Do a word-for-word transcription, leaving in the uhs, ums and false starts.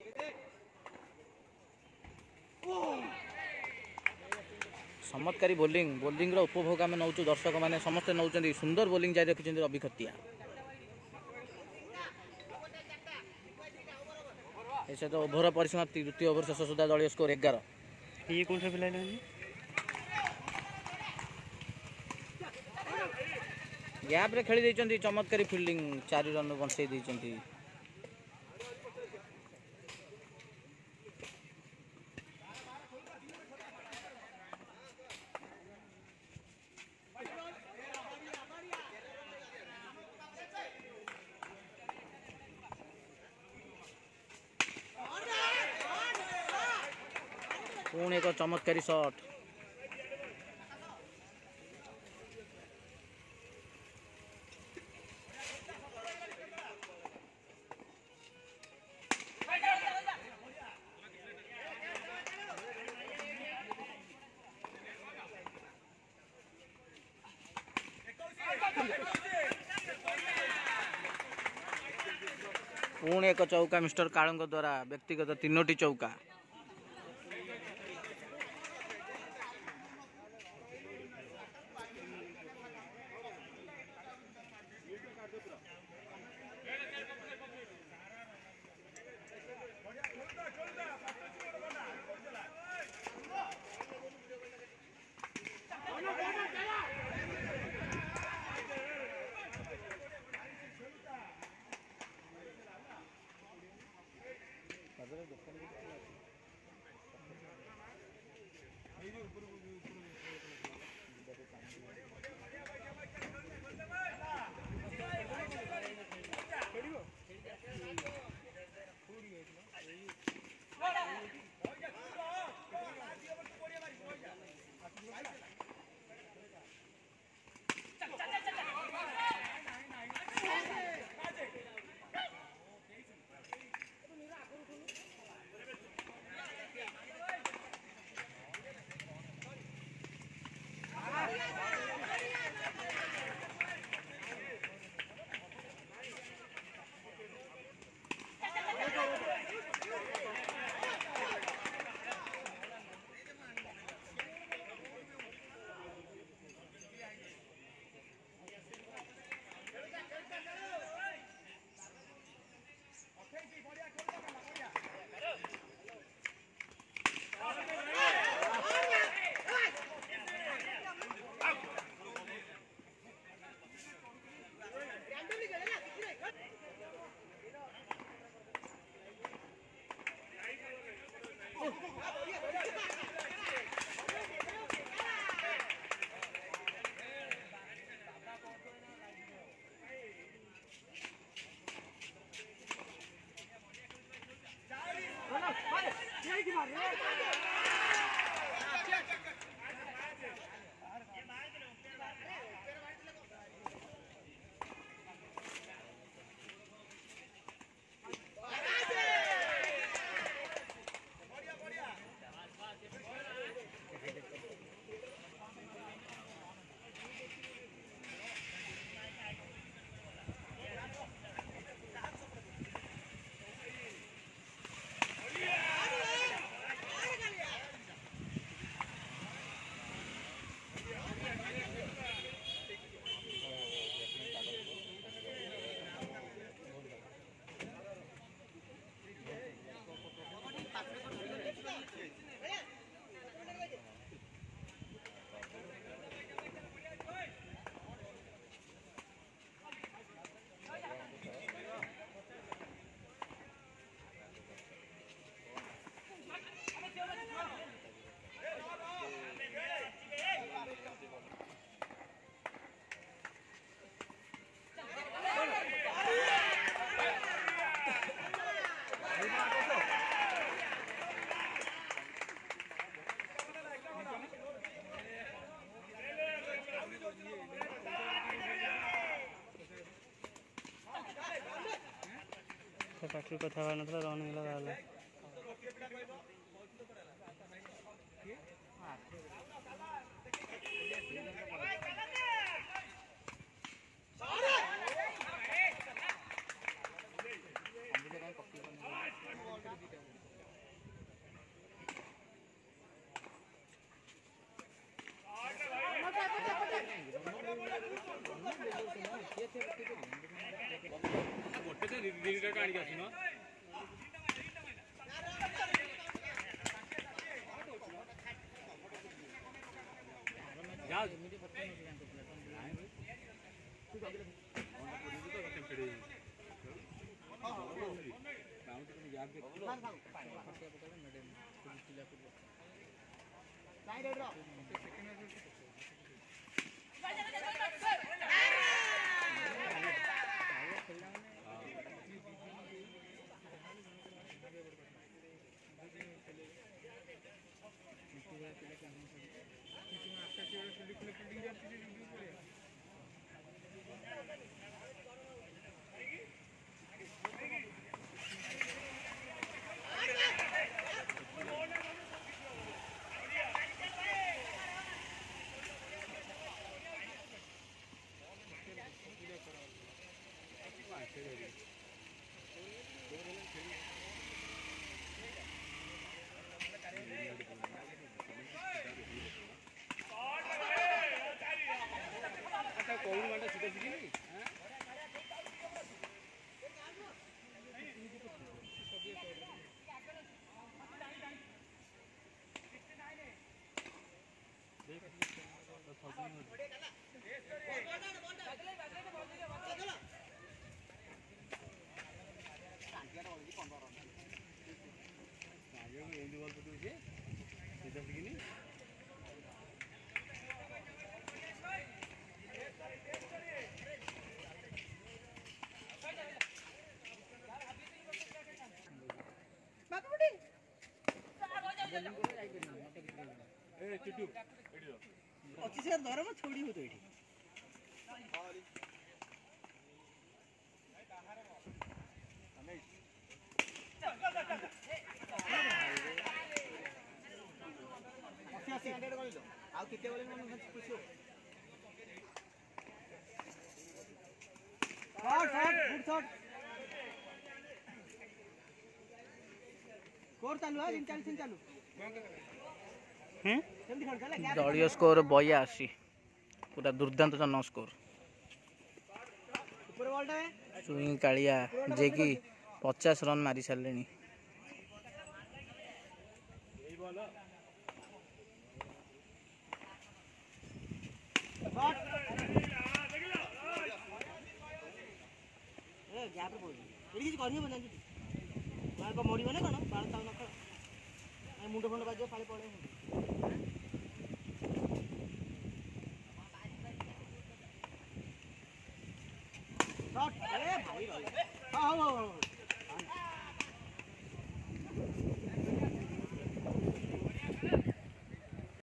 चमत्कारी bowling bowling उपभोग आम नौ दर्शक मैंने समस्ते नौ सुंदर बोलिंग जारी रखिंट रवि खतिया सहित ओभर परिसमाप्ति द्वितीय ओभर शेष सुधा दलीय स्कोर एगार ये कौन सा पिला गैप रे खेली देइचंती चमत्कारी फील्डिंग चार रन बंसई देइचंती पुणी एक चमत्कारी शॉट पुणी एक चौका मिस्टर कालंग द्वारा व्यक्तिगत तीनोटी चौका पार्टी कथा ना रनिंग लगा कहीं अच्छी से धर मैं छोड़ी हो तो एठी अस्सी अस्सी हंड्रेड बोल दो आओ कितने बोले मैं मत पूछो shot shot good shot score चालू है तीन चालीस तीन चालू हम्म जल्दी खेल चले क्या दलीय स्कोर बयासी पूरा दुर्दांत जन स्कोर ऊपर बॉल है सुइंग कालिया जे कि पचास रन मारी सारे शॉट ए गैप रे बोल एडी किछ करनी बना जी मार को मोड़ी बने कोन बाल ताव न ए मुंडो फंड बाजे पाले पड़े शॉट ए भाई हां हां